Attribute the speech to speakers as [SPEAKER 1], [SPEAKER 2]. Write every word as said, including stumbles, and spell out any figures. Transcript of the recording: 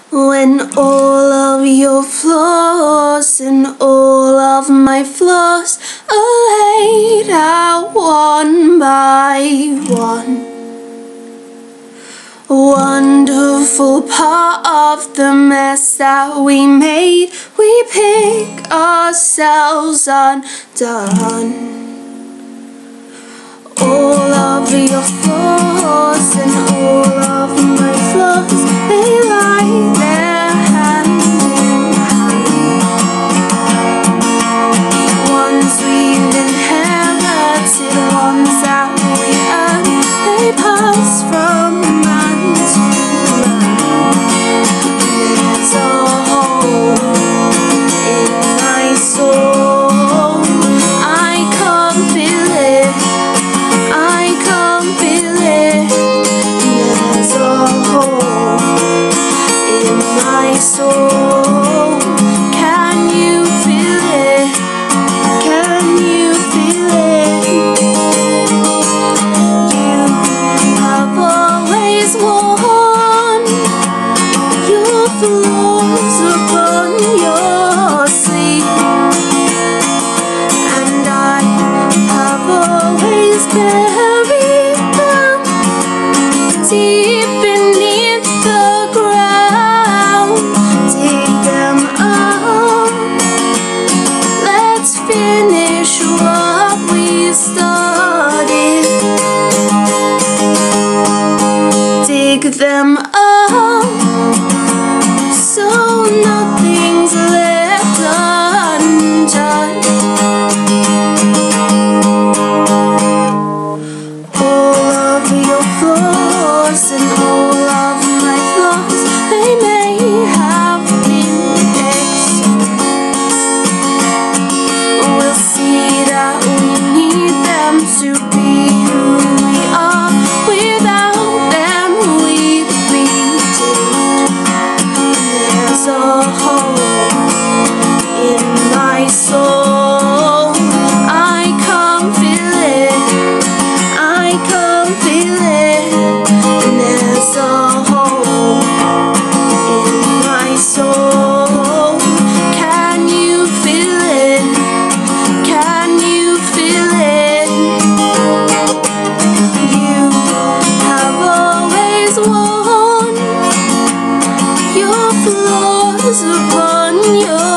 [SPEAKER 1] When all of your flaws and all of my flaws are laid out one by one, a wonderful part of the mess that we made, we pick ourselves undone. All of your flaws and all of my flaws, they lie there hand in hand. Ones we've inherited, ones that we earned, they pass from man to man. There's a hole in my soul, I can't feel it, I can't feel it. There's a hole in my soul. Can you feel it? Can you feel it? You have always worn your flaws upon your sleeve, and I have always buried them deep beneath the ground. Dig them up, let's finish what we started. Dig them up, so nothing's left untouched. All of your flaws and all of my flaws, they may have been exposed. We'll see that we need them to be who we are. Without them we'd be doomed. There's a hole in my soul, I can't feel it, I can't feel it. And there's a hole in my soul. Can you feel it? Can you feel it? You have always worn your flaws upon your